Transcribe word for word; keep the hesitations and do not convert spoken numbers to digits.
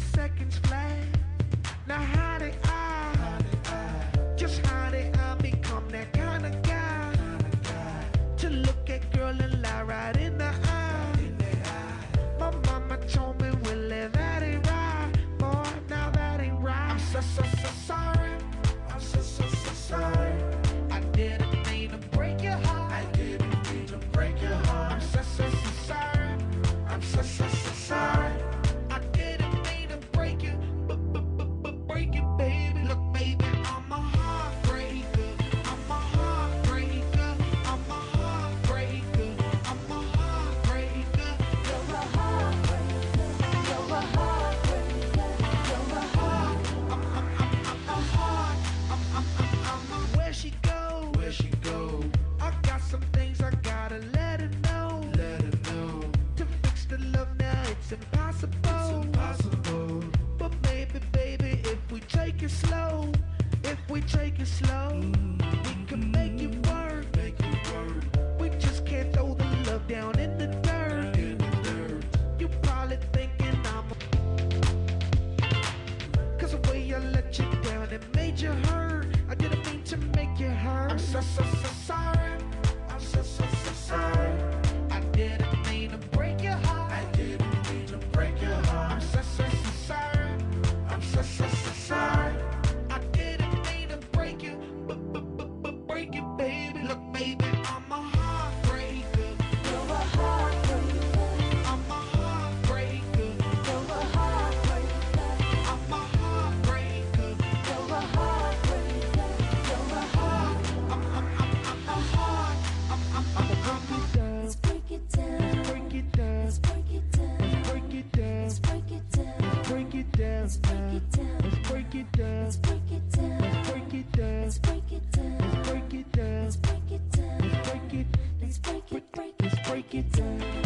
seconds flat. Now how did I, just how did I become that kind of guy to look at girl and lie right in the eye? My mama told me we live that ain't right, boy, now that ain't right. I'm so, so, so sorry. I'm so, so, so sorry. I didn't mean to break your heart. I didn't mean to break your heart. I'm so, so, so sorry. I'm so, so, so sorry. I didn't mean to break you, but, but, but, but break it, baby. Look, baby, I'm a heartbreaker. I'm a heartbreaker. I'm a heartbreaker. I'm a heartbreaker. You're a heartbreaker. You're a heartbreaker. You're a heart. I'm, I'm, I'm, I'm a heart. I'm, I'm, I'm, I'm a where she go? Where she go? I got some things I gotta let her know. Let her know. To fix the love now, it's impossible. It's impossible. But maybe, baby, if we take it slow, if we take it slow, we can make it work. Make it work. We just can't throw the love down in the dirt. In the dirt. You probably thinking I'm a, cause the way I let you down, it made you hurt. I didn't mean to make you hurt. I'm so, so, so sorry. I'm so, so, so sorry. I didn't mean to break your heart. I didn't mean to break your heart. I'm so, so, so sorry. I'm so, so, so sorry. I didn't mean to break you, but, but, but, but break it, baby. Look, baby, I'm a heartbreaker. You're a heartbreaker. I'm a heartbreaker. You're a heartbreaker. I'm a heartbreaker. You're a heartbreaker. You're a heart. I'm, I'm, I'm, I'm a heart. I'm, I'm, I'm, I'm a Let's break it down. break it down. Let's break it down. Break it down. Let's break it down. Break it down. Let's break it down. Let's break it down. Let's break it down. Break it down. Let's break it down. Break it down. Let's break it down. Break it. Let's break it, break it. Let's break it down.